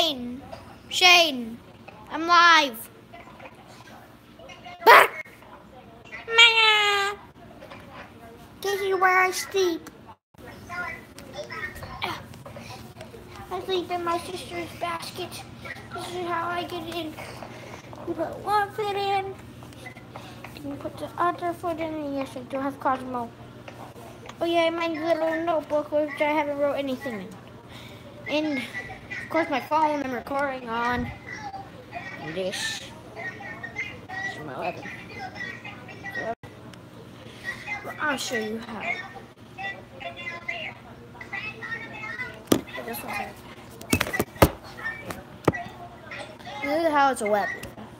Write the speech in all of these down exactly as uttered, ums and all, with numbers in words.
Shane. Shane. I'm live. This is where I sleep. I sleep in my sister's basket. This is how I get in. You put one foot in. You put the other foot in. And yes, I do have Cosmo. Oh yeah, my little notebook which I haven't wrote anything in. And of course my phone I'm recording on. And this is my weapon. Well, I'll show you how. This one's here. This is how it's a weapon.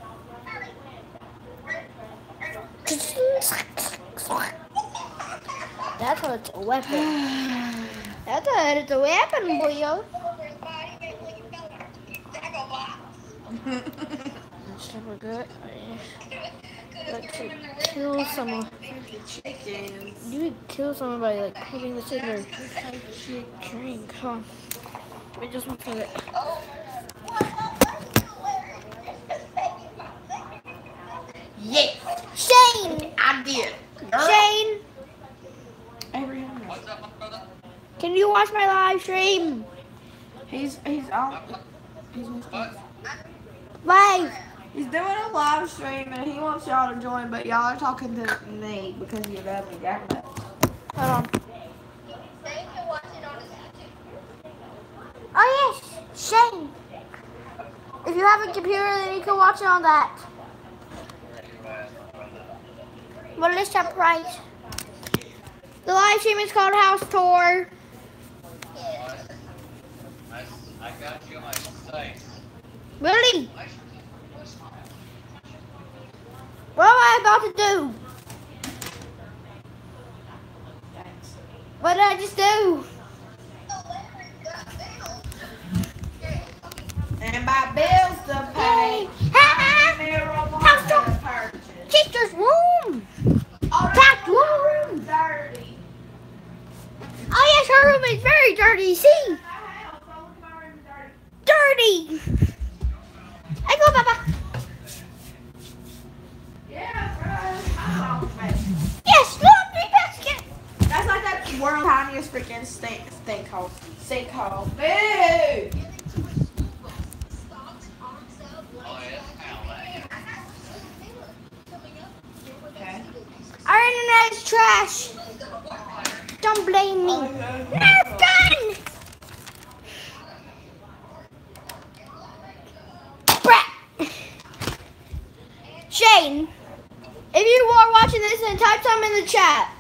That's how it's a weapon. That's how it's a weapon, boyo. That's never good. Like to kill someone. You would kill someone by like putting this in their drink, huh? Wait just one second. Yeah. Shane! I did. Girl. Shane! What's up, my brother? Can you watch my live stream? He's he's out. He's what? Live. He's doing a live stream and he wants y'all to join, but y'all are talking to me because you're lovely. Hold on. Oh yes, Shane. If you have a computer, then you can watch it on that. What is that price? The live stream is called House Tour. I got you on my site. Really? What am I about to do? What did I just do? And my bills to pay. House Tour. Sister's room. Packed room. Dirty. Oh yes, her room is very dirty. See? Dirty. I go, Papa. Yeah, yes, laundry basket. That's like that world's tiniest freaking stink sinkhole. Sinkhole. Boo! Okay. Our internet is trash. Don't blame me. Nerf gun. Shane, if you are watching this, then type something in the chat.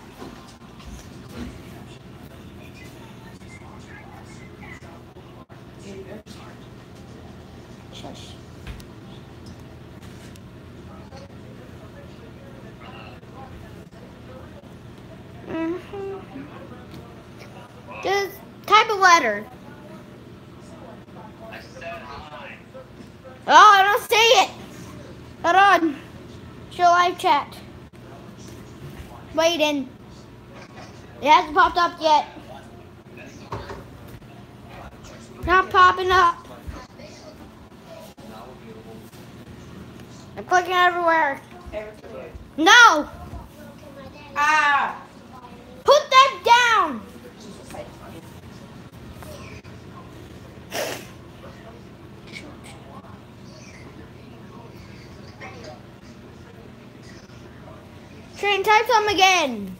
Shush. Mm-hmm. Just type a letter. Oh, I don't see it. Hold on. Show live chat. Waiting. It hasn't popped up yet. Not popping up. I'm clicking everywhere. No! Ah! Put that down! Shane, type some again.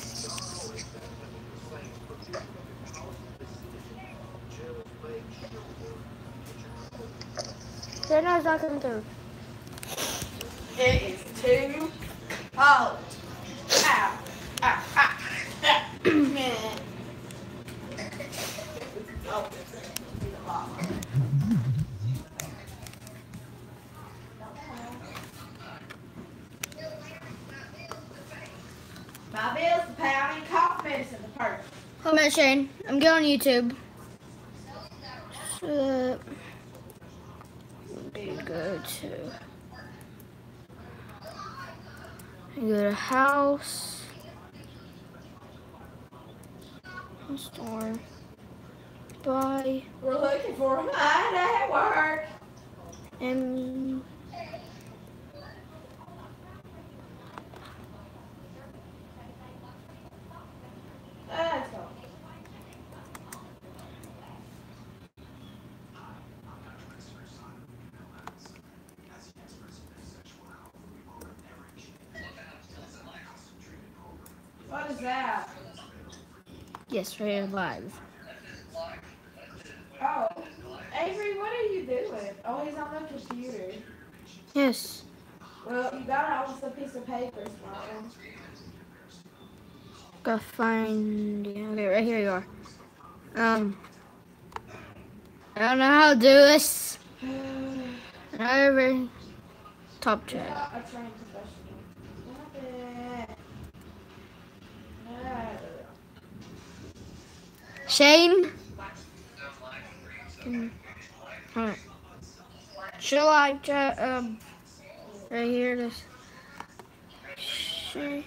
They're not coming through. It is too cold. Ow. Ow. Ow. Oh. My bills to pay. I need cough medicine to purchase. Hold on, Shane. I'm going on YouTube. So, you go to, you go to house, store, buy. We're looking for a man at work. And Let's go. What is that? yes, we're live. Oh. Avery, what are you doing? Oh, he's on the computer. Yes. Well, you got out with a piece of paper, Smartland. Go find. Yeah, okay, right here you are. Um, I don't know how to do this. Over. Top You're chat. not a trained professional. Stop it. No. Shane. Mm. Alright. Shall I chat? Um, right here. This. Shane.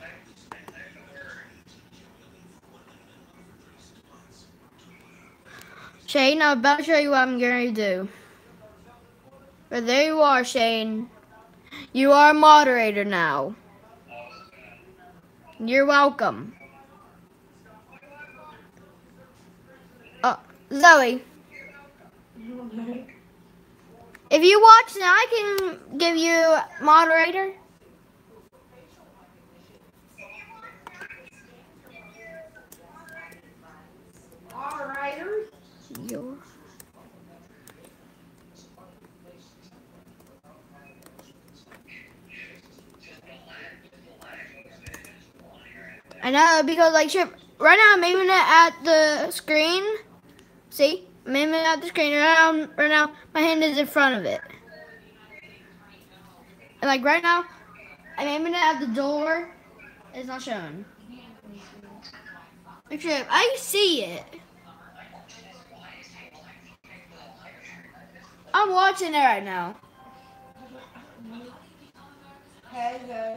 Shane, I'm about to show you what I'm going to do. But there you are, Shane. You are a moderator now. You're welcome. Oh, Zoe. If you watch now, I can give you moderator. Moderator? Your. I know, because like Chip, right now I'm aiming it at the screen. See? I'm aiming it at the screen. Right now, right now my hand is in front of it. And like right now, I'm aiming it at the door. It's not showing. Like Chip, I see it. I'm watching it right now. Hey, go.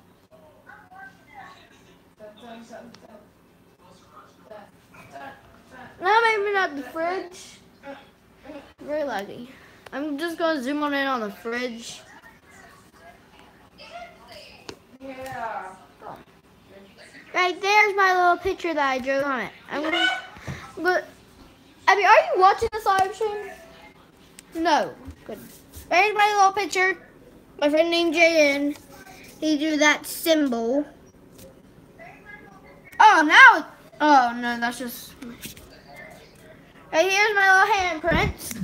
Now I'm aiming at the fridge. Very laggy. I'm just going to zoom on in on the fridge. Yeah. Right there's my little picture that I drew on it. I'm gonna, but I mean, are you watching this live stream? No. Good. There's my little picture. My friend named J N. He drew that symbol. Oh, now. It, oh no, that's just. Right here's my little handprints.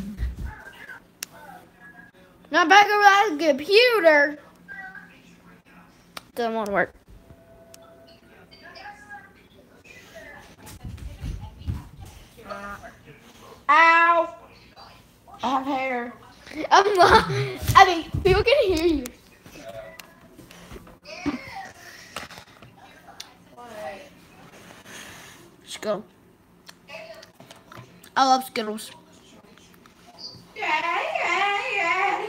Now back over that computer. Doesn't want to work. Ow! I have hair. I'm not. I mean, people can hear you. Let's go. I love Skittles. Yeah, yeah, yeah.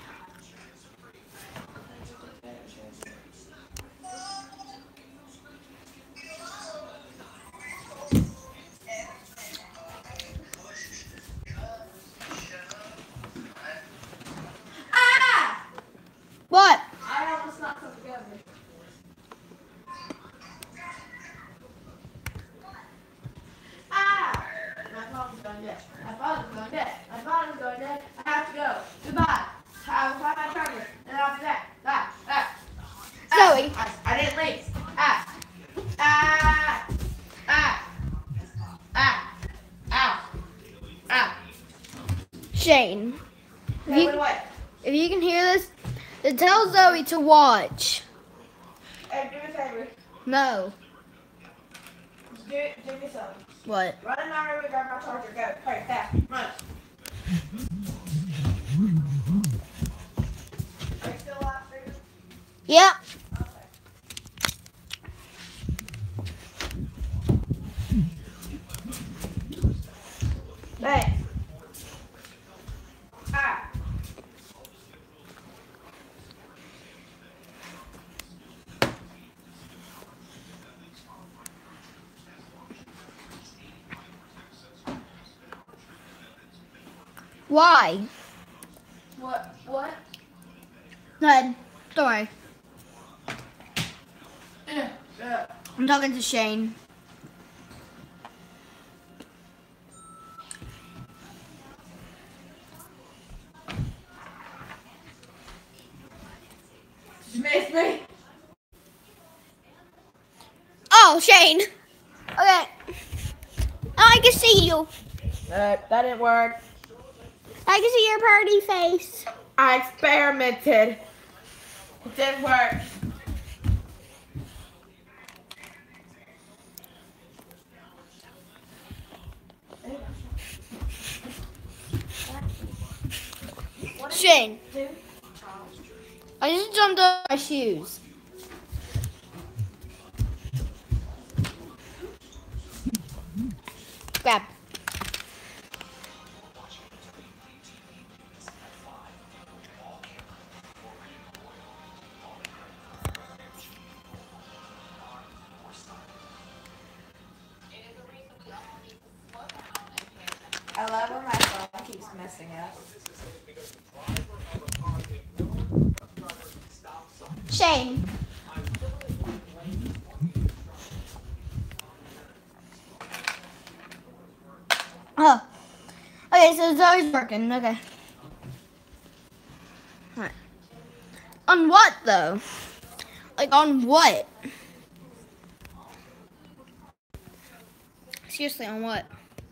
Ah! What? I almost knocked something together. Ah! My phone's going dead. My phone's going dead. My phone's going dead. I have to go. Goodbye. I will find my charger, and I'll be back. Ah, ah. Zoe. I, I didn't leave. Ah. Ah. Ah. Ah. Ow. Ah. Shane. If Hey, you, wait, wait. if you can hear this, then tell Zoe to watch. Hey, do me a favor. No. Do, do me something. What? Run in my room and grab my charger. Go. Hurry, fast. Run. Are you still alive, Freedom? Yep. Hey. Ah. Why? What? What? Go ahead. Don't worry. Yeah. Yeah. I'm talking to Shane. Did you miss me? Oh, Shane. Okay. I can see you. Uh, that didn't work. I can see your party face. I experimented. It didn't work. Shane. I just jumped off my shoes. Grab. I love when my phone keeps messing up. Shane. Oh. Okay, so it's always working. Okay. Alright. On what, though? Like, on what? Seriously, on what?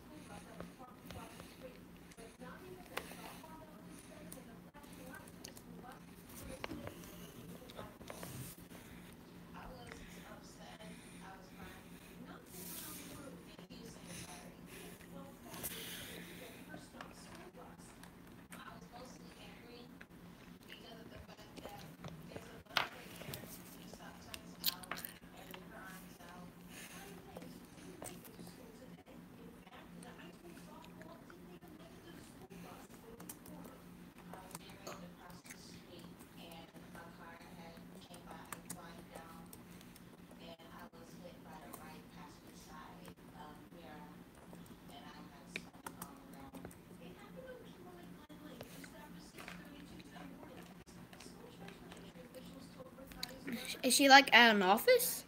Is she like at an office?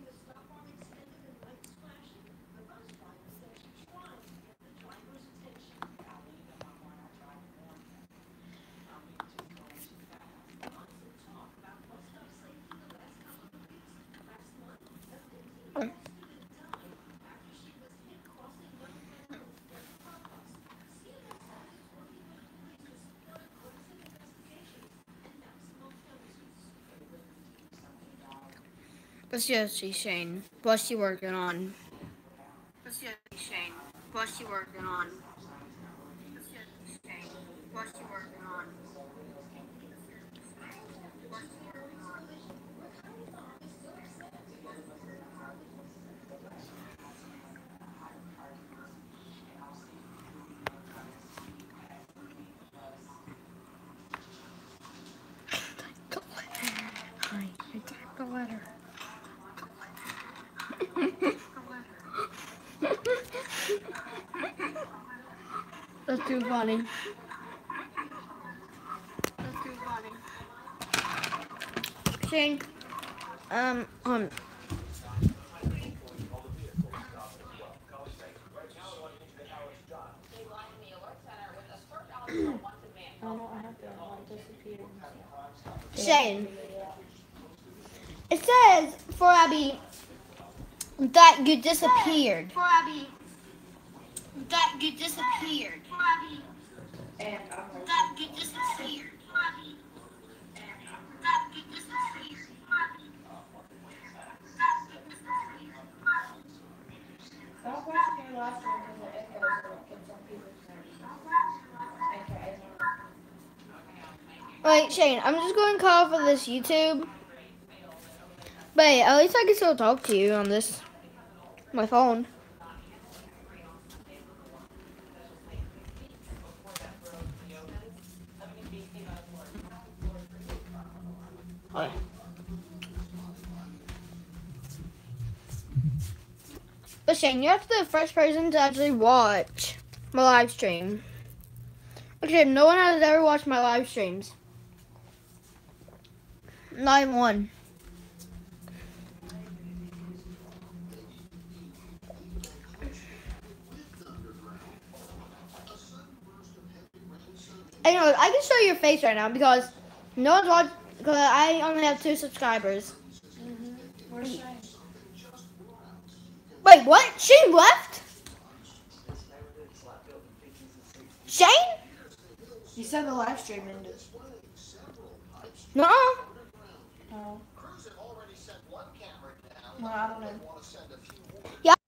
Let's just see Shane. What's she working on? Let's just see Shane. What's she working on? Let's just see Shane. What's she working on? What's she working on? Hi, I typed the letter. That's too funny. That's too funny. Shane, um, um. Shane, it says for Abby that you disappeared. For Abby, that you disappeared. For Abby, that you disappeared. For Abby, that you disappeared. For Abby, that you disappeared. Stop watching your last one because it echoes and it gets on people's nerves. Okay. Wait, Shane, I'm just going to call for this YouTube. But hey, at least I can still talk to you on this, my phone. Okay. But Shane, you're actually the first person to actually watch my live stream. Okay, no one has ever watched my live streams. Not even one. Anyways, I can show your face right now because no one's watched. Because I only have two subscribers. Mm-hmm. Where's Shane? Wait, what? Shane left? Shane? You said the live stream ended. No. Oh. Well, I don't know. Yeah.